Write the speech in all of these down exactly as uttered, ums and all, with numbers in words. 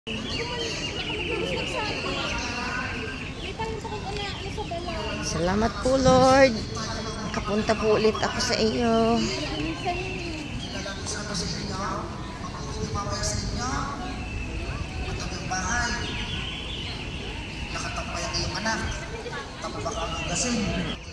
Salamat po, Lord. Nakapunta po ulit ako sa iyo. Nakatampay ang iyong anak. Tama ba ka ang gasin?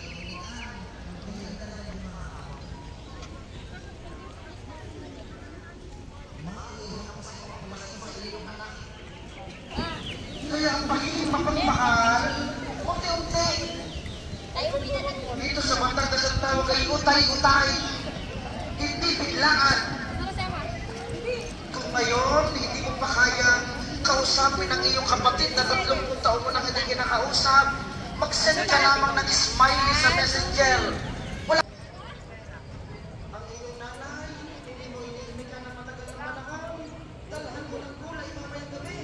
Kaya ang pagiging mapagmahal, unti-unti. Dito sa batang na tawag ay utay-utay. Hindi biglaan. Kung ngayon, hindi mo pa kayang kausapin ang iyong kapatid na tatlong taon mo nang hindi kinakausap, mag-send ka lamang ng smiley sa messenger. Wala. Ang iyong nanay, hindi mo inilmi ka na matagal na panahon. Dalahan mo ng gulay mamayang gabi.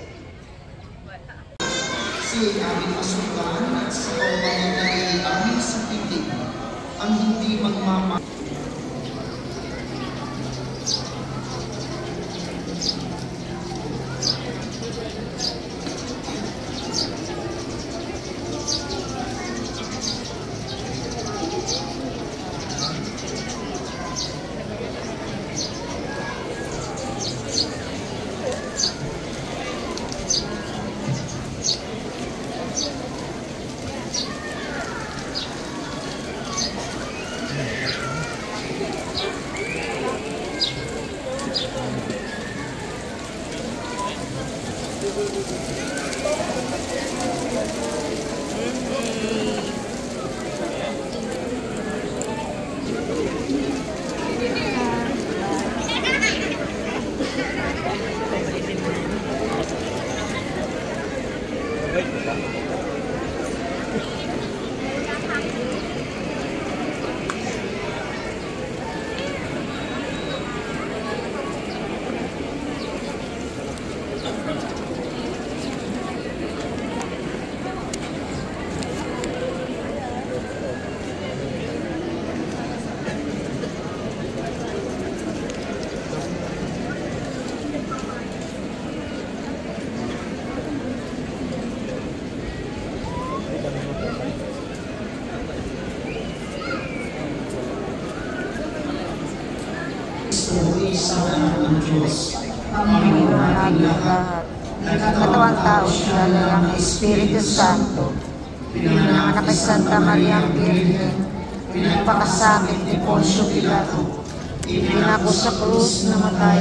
Si aming masukan at sa pamamagitan ng aming sa titig ang hindi magmama. Sa ng Diyos, Panginoon natin lahat. Katawang tao siya ng Espiritu Santo. Pinanganak kay Santa Maria ang Birhen. Pinagpakasakit ni Poncio Pilato. Ipinako sa krus na matay.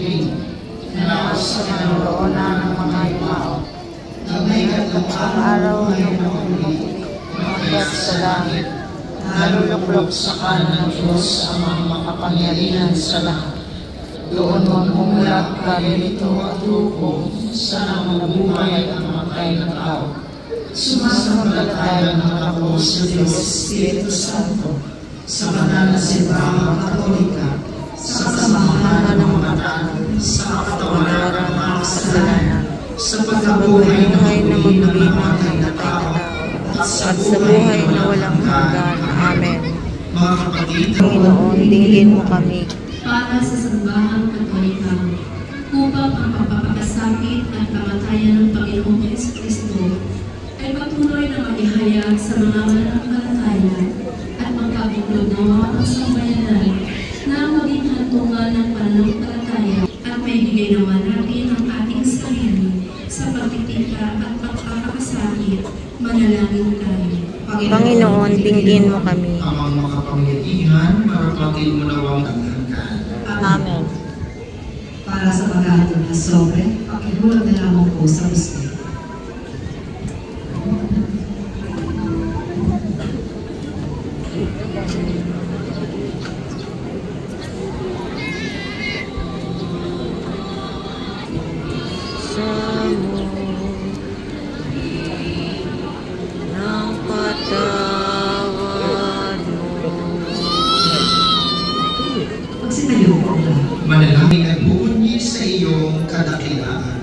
Pinako sa manloonan ng mga yumao. Nagkatapang araw ng umulit. Umakyat sa langit. Naluluklok sa kanan ng Diyos ang mga makapangyarihan sa lahat. Doon magmumulat ka rito at hukom sa mga nabuhay ang matay na tao. Sumasampalataya naman ako sa Diyos Espiritu Santo, sa banal na simbahang Katolika, sa kasamahan ng mga tao, sa kapatawaran ng mga kasalanan, sa pagkabuhay na maglilingay na tao, at sa buhay na walang hanggan. Amen. Mga kapatid, Panginoon, dinggin mo kami. Para sa Simbahang Katolika, upang ang pagpapakasakit at kamatayan ng Panginoong Jesucristo ay patuloy na maihayag sa mga mananampalataya at magkabuklod ng mga sambayanan na maging hantungan ng pananampalataya at may bigay naman natin ang ating sarili sa pagtitika at pagpapakasakit. Manalangin tayo. Panginoon, dinggin mo kami. amang makapangyarihan, marapatid mo nawang Amen. Para sa paghahatid na sobre, pakihulag na lamang po sa gusto. Manalangin at buunyi sa iyong kadakilaan.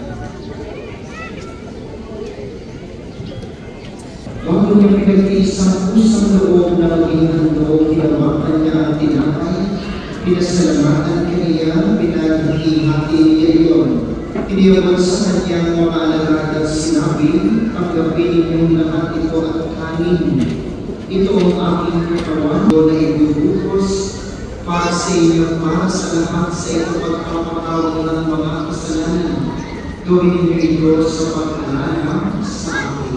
Bago niya pinag-iisa ang pusang loob na maging handog, hinawakan niya ang tinapay, pinasalamatan niya, pinaghati-hati niya iyon, Iniabot sa kanyang mga alagad at sinabi, tanggapin ninyong lahat ito at kanin. Ito ang aking katawan na ibubuhos para sa inyo, para sa lahat sa ito pagpapatawag ng mga kasalanan. Gawin niyo ito sa pagkalala sa akin.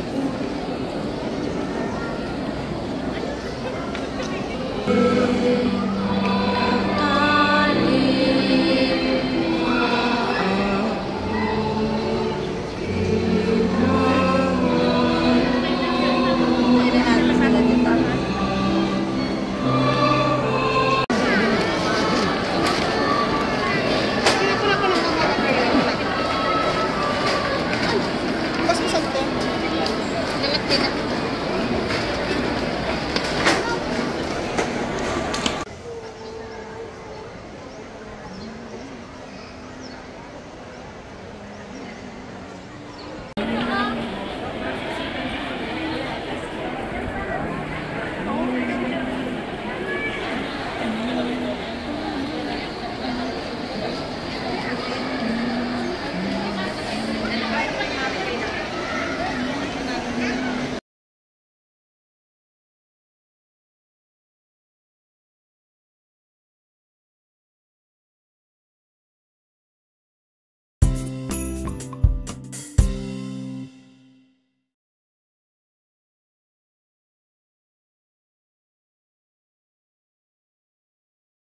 Thank you.